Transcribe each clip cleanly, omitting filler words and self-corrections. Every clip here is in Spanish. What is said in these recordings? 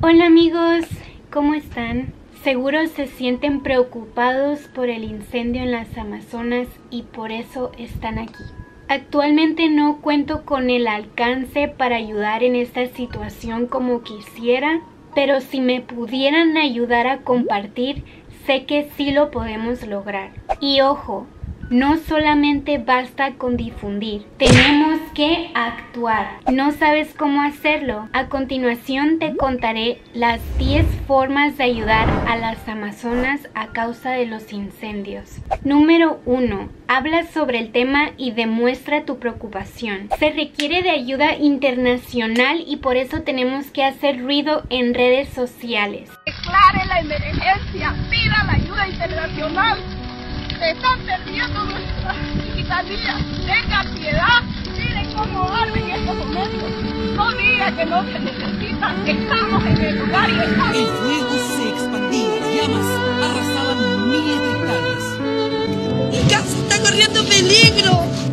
Hola amigos, ¿cómo están? Seguro se sienten preocupados por el incendio en las Amazonas y por eso están aquí. Actualmente no cuento con el alcance para ayudar en esta situación como quisiera, pero si me pudieran ayudar a compartir, sé que sí lo podemos lograr. Y ojo, no solamente basta con difundir, tenemos que actuar. ¿No sabes cómo hacerlo? A continuación te contaré las 10 formas de ayudar a las Amazonas a causa de los incendios. Número 1. Habla sobre el tema y demuestra tu preocupación. Se requiere de ayuda internacional y por eso tenemos que hacer ruido en redes sociales. Declare la emergencia, pida la ayuda internacional. Se están perdiendo nuestras ciudadanías. Tenga piedad, miren cómo arden en estos momentos. No diga que no se necesita, estamos en el lugar y estamos. El fuego se expandía, las llamas arrasaban miles de hectáreas. ¡Mi casa está corriendo peligro!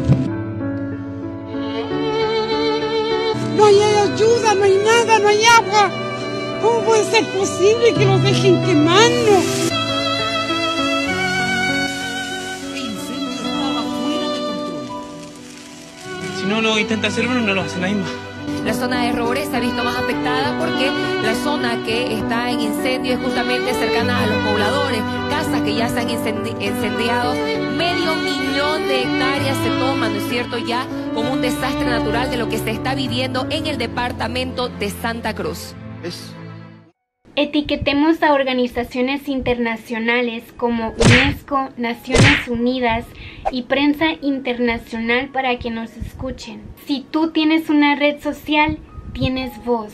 No hay ayuda, no hay nada, no hay agua. ¿Cómo puede ser posible que nos dejen quemando? Si no lo intenta hacer uno, no lo hace nadie más. La zona de Roures se ha visto más afectada porque la zona que está en incendio es justamente cercana a los pobladores, casas que ya se han incendiado, 500.000 de hectáreas se toman, ¿no es cierto?, ya como un desastre natural de lo que se está viviendo en el departamento de Santa Cruz. Etiquetemos a organizaciones internacionales como UNESCO, Naciones Unidas y prensa internacional para que nos escuchen. Si tú tienes una red social, tienes voz.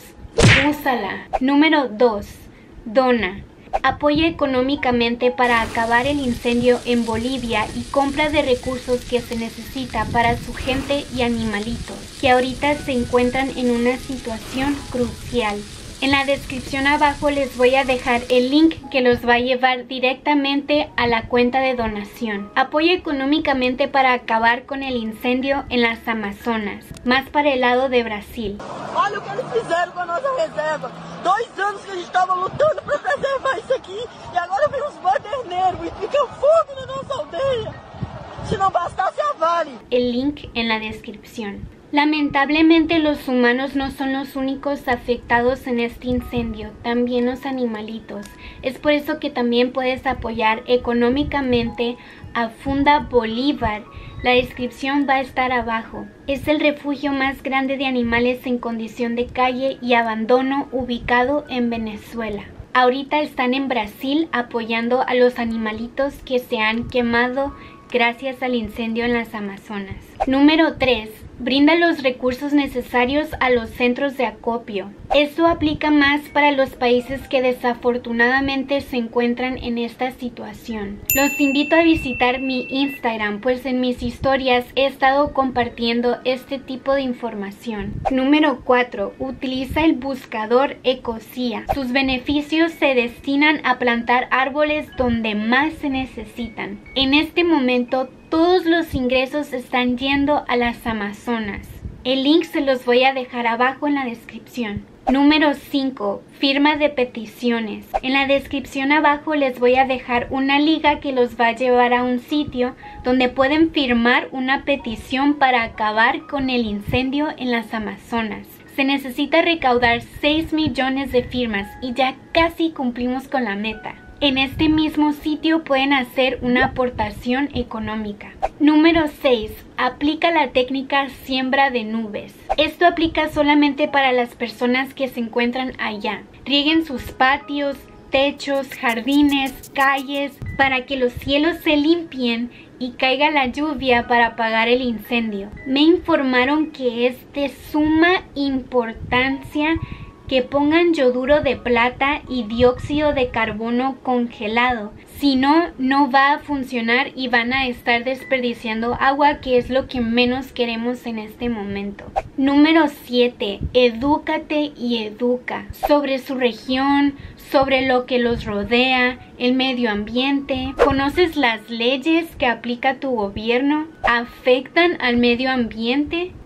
Úsala. Número 2. Dona. Apoya económicamente para acabar el incendio en Bolivia y compra de recursos que se necesita para su gente y animalitos, que ahorita se encuentran en una situación crucial. En la descripción abajo les voy a dejar el link que los va a llevar directamente a la cuenta de donación. Apoya económicamente para acabar con el incendio en las Amazonas, más para el lado de Brasil. Olha o que eles fizeram com a nossa reserva. 2 anos que a gente estava lutando para preservar isso aqui e agora vem os baderneiros e fica fogo na nossa aldeia. Se não bastasse a Vale. El link en la descripción. Lamentablemente los humanos no son los únicos afectados en este incendio, también los animalitos. Es por eso que también puedes apoyar económicamente a Funda Bolívar. La descripción va a estar abajo. Es el refugio más grande de animales en condición de calle y abandono ubicado en Venezuela. Ahorita están en Brasil apoyando a los animalitos que se han quemado gracias al incendio en las Amazonas. Número 3. Brinda los recursos necesarios a los centros de acopio. Esto aplica más para los países que desafortunadamente se encuentran en esta situación. Los invito a visitar mi Instagram, pues en mis historias he estado compartiendo este tipo de información. Número 4. Utiliza el buscador Ecosia. Sus beneficios se destinan a plantar árboles donde más se necesitan. En este momento, todos los ingresos están yendo a las Amazonas. El link se los voy a dejar abajo en la descripción. Número 5. Firma de peticiones. En la descripción abajo les voy a dejar una liga que los va a llevar a un sitio donde pueden firmar una petición para acabar con el incendio en las Amazonas. Se necesita recaudar 6 millones de firmas y ya casi cumplimos con la meta. En este mismo sitio pueden hacer una aportación económica. Número 6. Aplica la técnica siembra de nubes. Esto aplica solamente para las personas que se encuentran allá. Rieguen sus patios, techos, jardines, calles, para que los cielos se limpien y caiga la lluvia para apagar el incendio. Me informaron que es de suma importancia que pongan yoduro de plata y dióxido de carbono congelado. Si no, no va a funcionar y van a estar desperdiciando agua, que es lo que menos queremos en este momento. Número 7. Edúcate y educa sobre su región, sobre lo que los rodea, el medio ambiente. ¿Conoces las leyes que aplica tu gobierno? ¿Afectan al medio ambiente?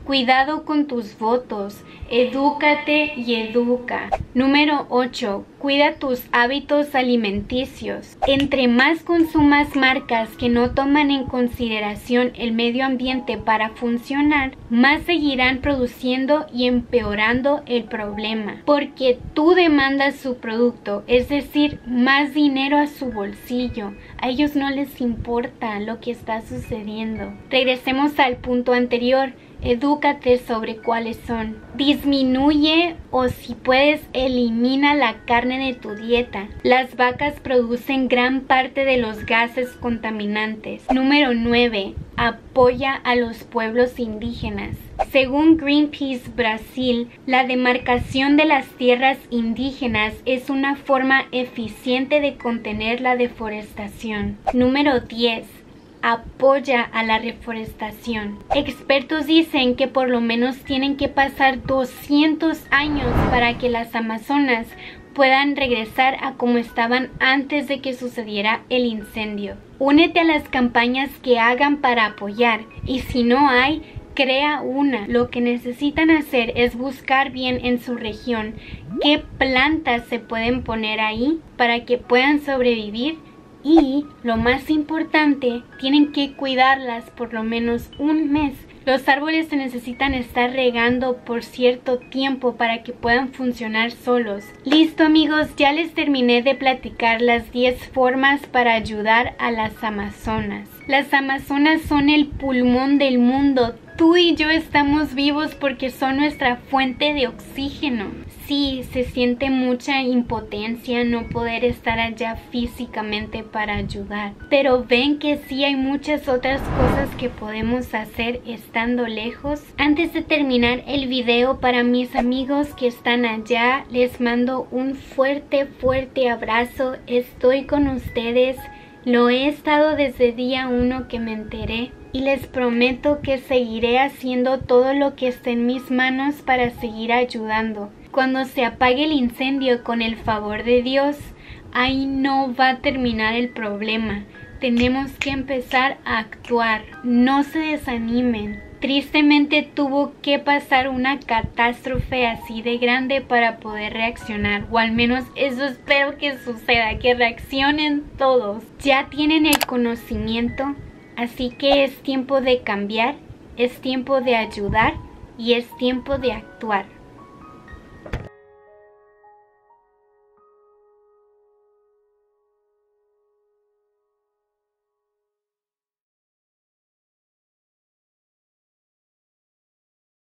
Cuidado con tus votos. Edúcate y educa. Número 8. Cuida tus hábitos alimenticios. Entre más consumas marcas que no toman en consideración el medio ambiente para funcionar, más seguirán produciendo y empeorando el problema. Porque tú demandas su producto, es decir, más dinero a su bolsillo. A ellos no les importa lo que está sucediendo. Regresemos al punto anterior. Edúcate sobre cuáles son. Disminuye o si puedes elimina la carne de tu dieta. Las vacas producen gran parte de los gases contaminantes. Número 9. Apoya a los pueblos indígenas. Según Greenpeace Brasil, la demarcación de las tierras indígenas es una forma eficiente de contener la deforestación. Número 10. Apoya a la reforestación. Expertos dicen que por lo menos tienen que pasar 200 años para que las Amazonas puedan regresar a como estaban antes de que sucediera el incendio. Únete a las campañas que hagan para apoyar, y si no hay, crea una. Lo que necesitan hacer es buscar bien en su región qué plantas se pueden poner ahí para que puedan sobrevivir. Y, lo más importante, tienen que cuidarlas por lo menos un mes. Los árboles se necesitan estar regando por cierto tiempo para que puedan funcionar solos. Listo amigos, ya les terminé de platicar las 10 formas para ayudar a las Amazonas. Las Amazonas son el pulmón del mundo. Tú y yo estamos vivos porque son nuestra fuente de oxígeno. Sí, se siente mucha impotencia no poder estar allá físicamente para ayudar. Pero ven que sí hay muchas otras cosas que podemos hacer estando lejos. Antes de terminar el video, para mis amigos que están allá, les mando un fuerte abrazo. Estoy con ustedes. Lo he estado desde día 1 que me enteré. Y les prometo que seguiré haciendo todo lo que esté en mis manos para seguir ayudando. Cuando se apague el incendio, con el favor de Dios, ahí no va a terminar el problema. Tenemos que empezar a actuar. No se desanimen. Tristemente tuvo que pasar una catástrofe así de grande para poder reaccionar, o al menos eso espero que suceda, que reaccionen todos. Ya tienen el conocimiento, así que es tiempo de cambiar, es tiempo de ayudar y es tiempo de actuar.